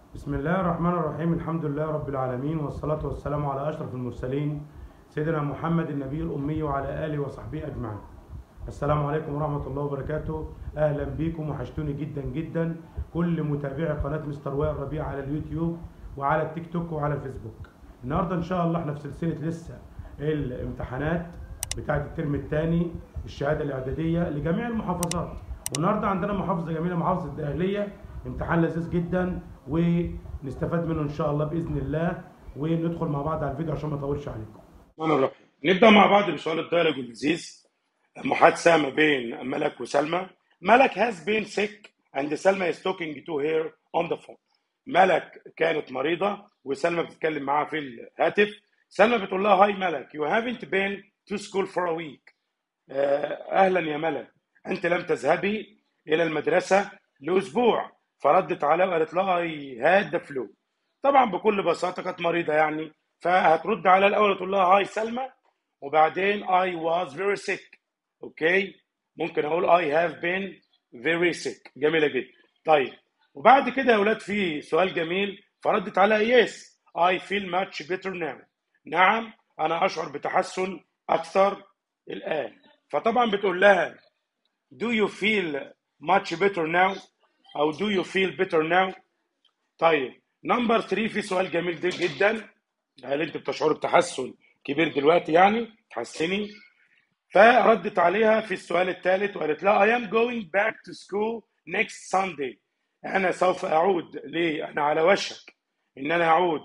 بسم الله الرحمن الرحيم. الحمد لله رب العالمين، والصلاة والسلام على أشرف المرسلين سيدنا محمد النبي الأمي وعلى آله وصحبه أجمعين. السلام عليكم ورحمة الله وبركاته. أهلا بيكم، وحشتوني جدا جدا كل متابعي قناة مستر وائل ربيع على اليوتيوب وعلى التيك توك وعلى الفيسبوك. النهاردة إن شاء الله احنا في سلسلة لسه الامتحانات بتاعة الترم الثاني، الشهادة الإعدادية لجميع المحافظات. والنهاردة عندنا محافظة جميلة، محافظة الدقهلية. امتحان لذيذ جدا ونستفاد منه ان شاء الله باذن الله، وندخل مع بعض على الفيديو عشان ما اطولش عليكم. الرحمن الرحيم. نبدا مع بعض بسؤال الديالوج اللذيذ. محادثه ما بين ملك وسلمى. ملك has been sick and سلمى is talking to her on the phone. ملك كانت مريضه وسلمى بتتكلم معاها في الهاتف. سلمى بتقول لها هاي ملك, you haven't been to school for a week. اهلا يا ملك, انت لم تذهبي الى المدرسه لاسبوع. فردت عليها وقالت لها اي هاد ذا فلو. طبعا بكل بساطه كانت مريضه يعني، فهترد على الاول تقول لها هاي سلمى, وبعدين I was very sick. اوكي, ممكن اقول I have been very sick. جميله جدا. طيب, وبعد كده يا اولاد في سؤال جميل. فردت عليها yes I feel much better now. نعم, انا اشعر بتحسن اكثر الان. فطبعا بتقول لها do you feel much better now او do you feel better now. طيب, نمبر 3 في سؤال جميل جدا. هل انت بتشعر بتحسن كبير دلوقتي, يعني تحسني؟ فردت عليها في السؤال الثالث وقالت لها I am going back to school next Sunday. انا سوف اعود انا على وشك ان انا اعود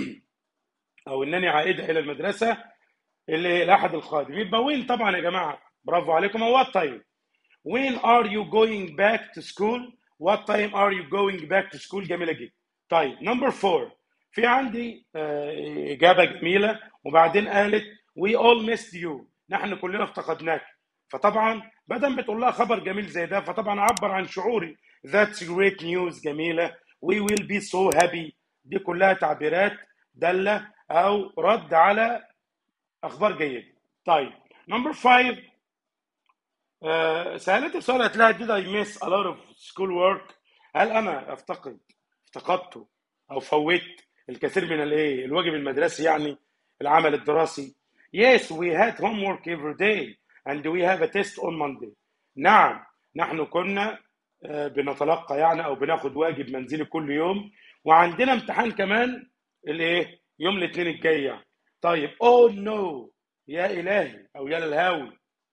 او انني عائده الى المدرسه اللي الاحد القادم. يبقى وين طبعا يا جماعه, برافو عليكم. هو طيب, when are you going back to school? what time are you going back to school. جميله جدا. طيب, نمبر 4 في عندي اجابه جميله, وبعدين قالت we all missed you. نحن كلنا افتقدناك. فطبعا بدل بتقول لها خبر جميل زي ده, فطبعا عبر عن شعوري. that's great news. جميله. we will be so happy. دي كلها تعبيرات داله او رد على اخبار جيده. طيب, نمبر 5 سألت سؤال, قالت لها did I miss a lot of school work. هل أنا افتقدت أو فوت الكثير من الواجب المدرسي, يعني العمل الدراسي. yes we had homework every day and we have a test on Monday. نعم, نحن كنا بنتلقى يعني أو بناخد واجب منزلي كل يوم, وعندنا امتحان كمان يوم الاثنين الجاي يعني. طيب, oh no, يا إلهي أو يا للهاوي.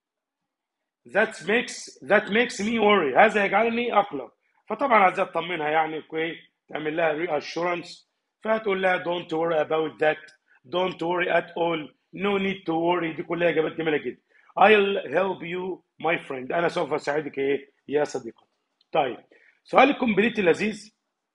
that makes me worry. هذا يجعلني اقلق. فطبعا عايزة اطمنها يعني, تعمل لها reassurance. فهتقول لها don't worry about that, don't worry at all, no need to worry. دي كلها اجابات جميله جدا. I'll help you my friend. انا سوف اساعدك يا صديقتي. طيب, سؤال الكومبليت اللذيذ.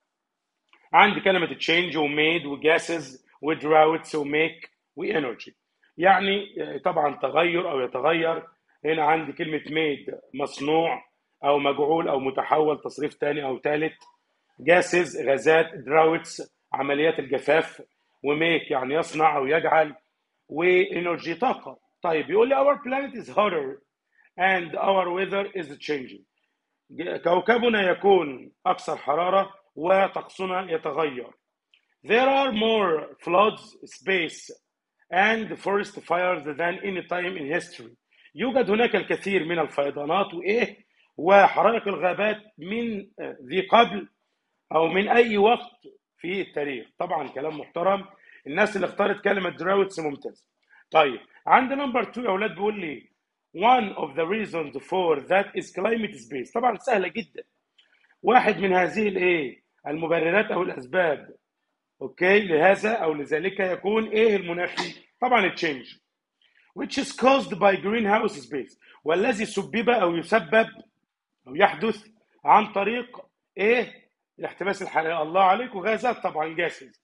عندي كلمه change وميد وجاسز ودراوتس وميك وانرجي, يعني طبعا تغير او يتغير. هنا عندي كلمة ميد مصنوع أو مجعول أو متحول, تصريف تاني أو تالت. جاسز غازات, دراوتس عمليات الجفاف, وميك يعني يصنع أو يجعل, وإنرجي طاقة. طيب, بيقول لي our planet is hotter and our weather is changing. كوكبنا يكون أكثر حرارة وطقسنا يتغير. There are more floods, space and forest fires than any time in history. يوجد هناك الكثير من الفيضانات وحرائق الغابات من ذي قبل او من اي وقت في التاريخ. طبعا كلام محترم. الناس اللي اختارت كلمه دراوتس ممتاز. طيب, عند نمبر 2 يا اولاد بيقول لي one of the reasons for that is climate space. طبعا سهله جدا. واحد من هذه المبررات او الاسباب اوكي لهذا او لذلك يكون المناخي. طبعا التشينج which is caused by greenhouse space, والذي سبب او يسبب او يحدث عن طريق الاحتباس الحراري. الله عليك. وغازات طبعا gases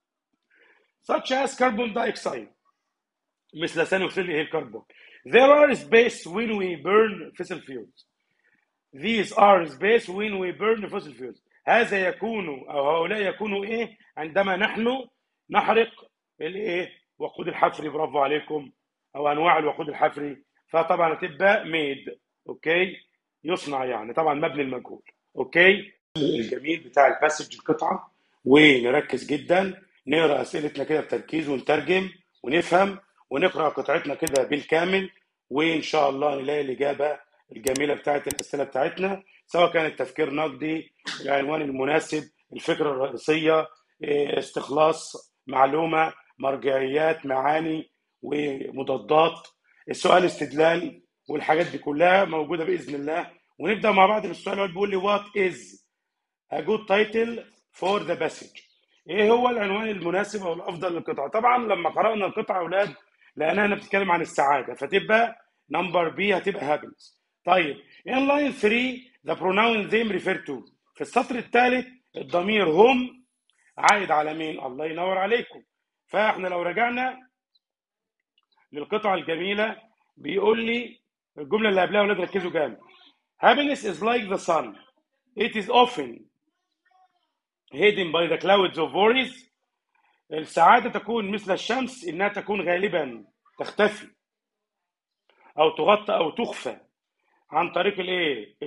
such as carbon dioxide, مثل ثاني اكسيد الكربون. there are space when we burn fossil fuels. these are space when we burn fossil fuels. هذا يكون او هؤلاء يكونوا عندما نحن نحرق وقود الحفري. برافو عليكم, او انواع الوقود الحفري. فطبعا هتبقى ميد. اوكي, يصنع يعني طبعا مبني المجهول. اوكي, الجميل بتاع الباسج القطعه ونركز جدا، نقرا اسئلتنا كده بتركيز ونترجم ونفهم ونقرا قطعتنا كده بالكامل، وان شاء الله نلاقي الاجابه الجميله بتاعت الاسئله بتاعتنا، سواء كان التفكير نقدي، العنوان المناسب، الفكره الرئيسيه، استخلاص معلومه، مرجعيات، معاني ومضادات، السؤال استدلال، والحاجات دي كلها موجوده باذن الله. ونبدا مع بعض بالسؤال اللي بيقول لي وات از a good title for the passage. ايه هو العنوان المناسب او الافضل للقطعه؟ طبعا لما قرانا القطعه يا اولاد لانها بتتكلم عن السعاده، فتبقى نمبر بي، هتبقى happiness. طيب in line 3 the pronoun them refer to. في السطر الثالث الضمير هم عائد على مين؟ الله ينور عليكم. فاحنا لو رجعنا للقطعه الجميله بيقول لي الجمله اللي قبلها يا اولاد ركزوا جامد. happiness is like the sun, it is often hidden by the clouds of worries. السعادة تكون مثل الشمس، إنها تكون غالبا تختفي أو تغطى أو تخفى عن طريق الإيه؟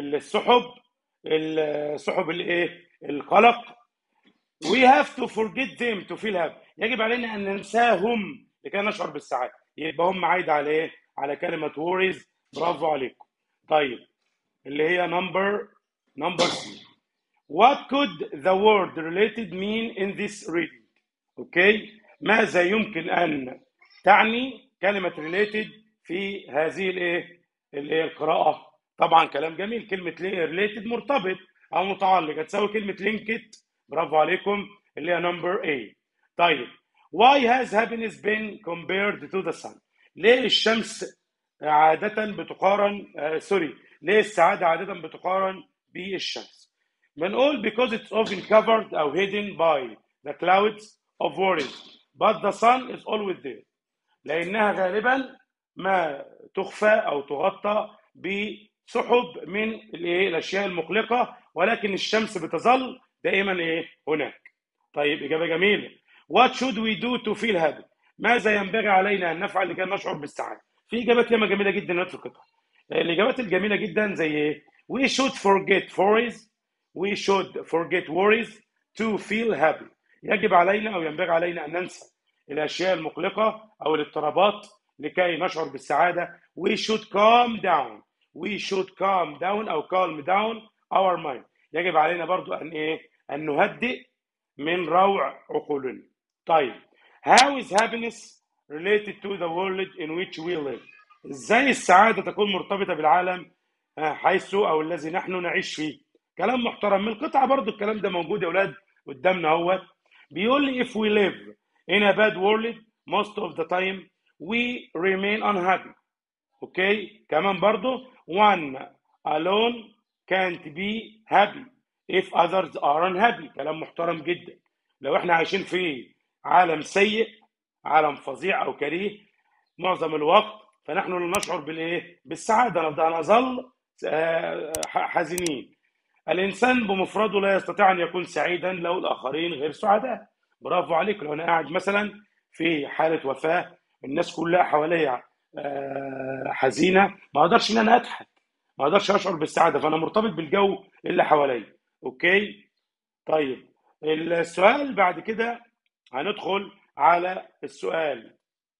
السحب الإيه؟ القلق. We have to forget them to feel happy. يجب علينا أن ننساهم لكي نشعر بالسعادة. يبقى هم عايد على إيه؟ على كلمة worries. برافو عليكم. طيب اللي هي number C. What could the word related mean in this reading? اوكي، ماذا يمكن ان تعني كلمه related في هذه القراءه؟ طبعا كلام جميل، كلمه related مرتبط او متعلق، هتساوي كلمه linked. برافو عليكم، اللي هي number A. طيب why has happiness been compared to the sun؟ ليه الشمس عاده بتقارن ليه السعاده عاده بتقارن بالشمس؟ بنقول because it's often covered or hidden by the clouds of worries but the sun is always there. لأنها غالبا ما تخفى أو تغطى بسحب من الأشياء المقلقة، ولكن الشمس بتظل دائما هناك. طيب إجابة جميلة. What should we do to feel happy؟ ماذا ينبغي علينا أن نفعل لكي نشعر بالسعادة؟ في إجابات ياما جميلة جدا في القطعة. الإجابات الجميلة جدا زي إيه؟ We should forget worries to feel happy. يجب علينا أو ينبغي علينا أن ننسى الأشياء المقلقة أو الاضطرابات لكي نشعر بالسعادة. We should calm down أو calm down our mind. يجب علينا برضو أن نهدئ من روع عقولنا. طيب how is happiness related to the world in which we live؟ إزاي السعادة تكون مرتبطة بالعالم حيث أو الذي نحن نعيش فيه؟ كلام محترم من القطعة، برضو الكلام ده موجود يا أولاد قدامنا اهوت. بيقول لي if we live in a bad world most of the time we remain unhappy. اوكي، كمان برضو one alone can't be happy if others are unhappy. كلام محترم جدا. لو احنا عايشين في عالم سيء، عالم فظيع او كريه معظم الوقت، فنحن لا نشعر بالسعاده، نظل حزينين. الإنسان بمفرده لا يستطيع أن يكون سعيدا لو الآخرين غير سعداء. برافو عليك. لو أنا قاعد مثلا في حالة وفاة الناس كلها حواليا حزينة، ما أقدرش إن أنا أضحك، ما أقدرش أشعر بالسعادة، فأنا مرتبط بالجو اللي حواليا. أوكي. طيب السؤال بعد كده هندخل على السؤال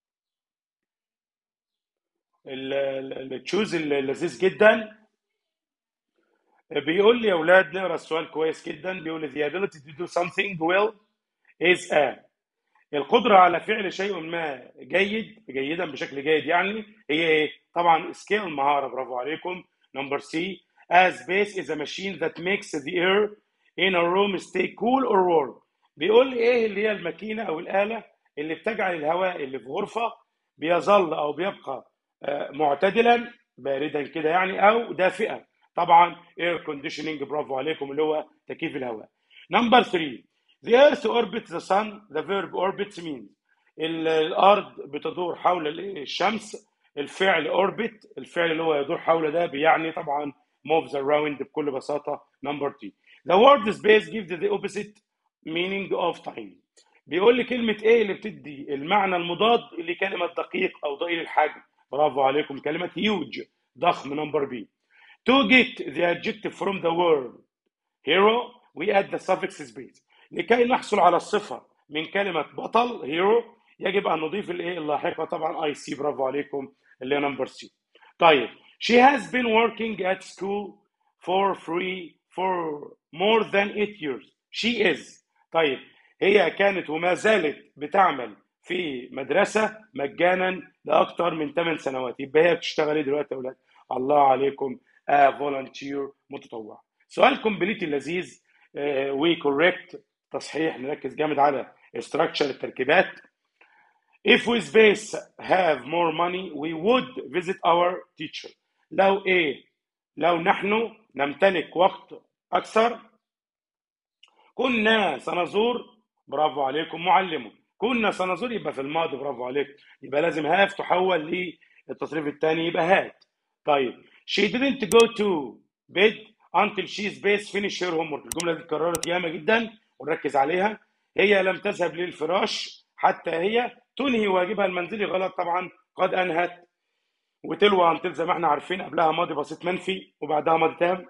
التشوز اللذيذ جدا. بيقول لي يا اولاد نقرا السؤال كويس جدا. بيقول لي the ability to do something well is القدره على فعل شيء ما جيدا بشكل جيد، يعني هي ايه؟ طبعا سكيل، مهاره. برافو عليكم. نمبر سي as space is a machine that makes the air in a room stay cool or warm. بيقول لي ايه اللي هي الماكينه او الاله اللي بتجعل الهواء اللي في غرفه بيظل او بيبقى معتدلا باردا كده يعني او دافئا. طبعا air conditioning. برافو عليكم، اللي هو تكييف الهواء. نمبر 3 the earth orbits the sun. the verb orbits means الارض بتدور حول الشمس. الفعل orbit، الفعل اللي هو يدور حول ده بيعني طبعا moves around بكل بساطه. نمبر 2 the word space gives the opposite meaning of time. بيقول لي كلمه ايه اللي بتدي المعنى المضاد لكلمه دقيق او ضئيل الحجم؟ برافو عليكم، كلمه huge، ضخم. نمبر بي to get the adjective from the word hero we add the suffix space. لكي نحصل على الصفة من كلمة بطل هيرو يجب أن نضيف الإيه اللاحقة طبعا أي سي. برافو عليكم اللي هي نمبر سي. طيب she has been working at school for free for more than 8 years. she is. طيب هي كانت وما زالت بتعمل في مدرسة مجانا لأكثر من 8 سنوات. يبقى هي بتشتغل ايه دلوقتي يا أولاد؟ الله عليكم. فولنتير متطوع. سؤال كومبليت اللذيذ وكوريكت تصحيح. نركز جامد على structure التركيبات. if we space have more money we would visit our teacher. لو ايه؟ لو نحن نمتلك وقت أكثر كنا سنزور. برافو عليكم معلمه. كنا سنزور يبقى في الماضي. برافو عليكم. يبقى لازم هاف تحول للتصريف الثاني يبقى هات. طيب she didn't go to bed until she space finish her homework. الجملة دي اتكررت ياما جدا ونركز عليها. هي لم تذهب للفراش حتى هي تنهي واجبها المنزلي. غلط طبعا. قد أنهت وتلوى أن زي ما احنا عارفين قبلها ماضي بسيط منفي وبعدها ماضي تام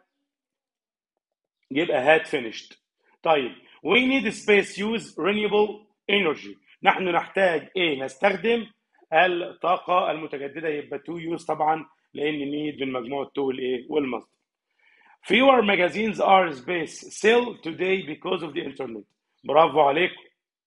يبقى had finished. طيب we need space use renewable energy. نحن نحتاج ايه؟ نستخدم الطاقة المتجددة. يبقى to use طبعا لأن need من مجموعة to والايه والمصدر. fewer magazines are space sell today because of the internet. برافو عليكم.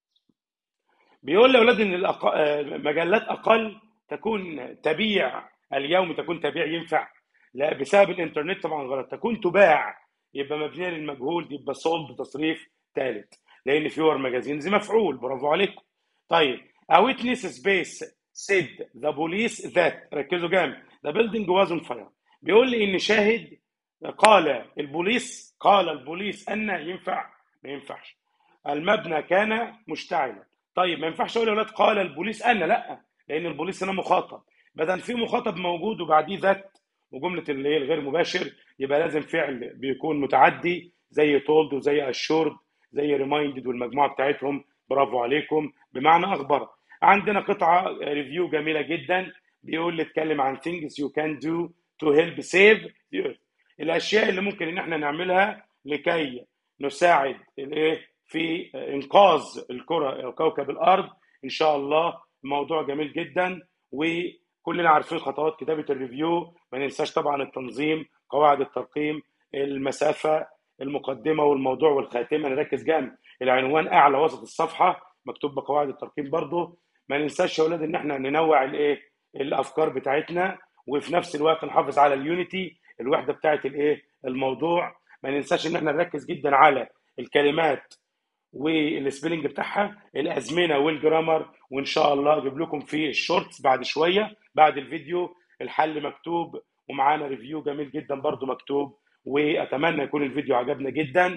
بيقول لأولاد إن مجلات أقل تكون تبيع اليوم. تكون تبيع ينفع؟ لا بسبب الإنترنت طبعا غلط. تكون تباع يبقى مبنية للمجهول يبقى sold تصريف ثالث لأن fewer magazines مفعول. برافو عليكم. طيب a witness space said the police that. ركزوا جامد. the building was on fire. بيقول لي إن شاهد قال البوليس أن ينفع؟ ما ينفعش. المبنى كان مشتعلا. طيب ما ينفعش اقول يا اولاد قال البوليس ان، لا لان البوليس هنا مخاطب. بدل في مخاطب موجود وبعديه ذات وجمله اللي هي الغير مباشر يبقى لازم فعل بيكون متعدي زي told وزي assured زي reminded والمجموعه بتاعتهم. برافو عليكم. بمعنى اخبر. عندنا قطعه ريفيو جميله جدا بيقول لي اتكلم عن things you can do to help save the earth. الاشياء اللي ممكن ان احنا نعملها لكي نساعد الايه في انقاذ الكره او كوكب الارض. ان شاء الله موضوع جميل جدا وكلنا عارفين خطوات كتابه الريفيو. ما ننساش طبعا التنظيم، قواعد الترقيم، المسافه، المقدمه والموضوع والخاتمه. نركز جامد. العنوان اعلى وسط الصفحه مكتوب بقواعد الترقيم برضه. ما ننساش يا اولاد ان احنا ننوع الايه الافكار بتاعتنا وفي نفس الوقت نحافظ على اليونيتي الوحده بتاعت الايه الموضوع. ما ننساش ان احنا نركز جدا على الكلمات والسبيلنج بتاعها، الازمنه والجرامر. وان شاء الله اجيب لكم في الشورتس بعد شويه بعد الفيديو الحل مكتوب ومعانا ريفيو جميل جدا برضو مكتوب. واتمنى يكون الفيديو عجبنا جدا.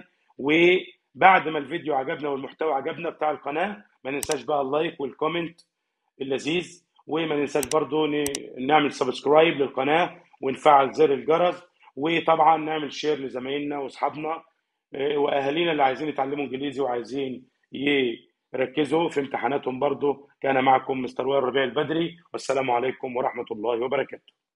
وبعد ما الفيديو عجبنا والمحتوى عجبنا بتاع القناه ما ننساش بقى اللايك والكومنت اللذيذ. وما ننساش برضو نعمل سبسكرايب للقناه ونفعل زر الجرس. وطبعا نعمل شير لزمايلنا واصحابنا واهالينا اللي عايزين يتعلموا انجليزي وعايزين يركزوا في امتحاناتهم برضو. كان معكم مستر وائل ربيع البدري والسلام عليكم ورحمة الله وبركاته.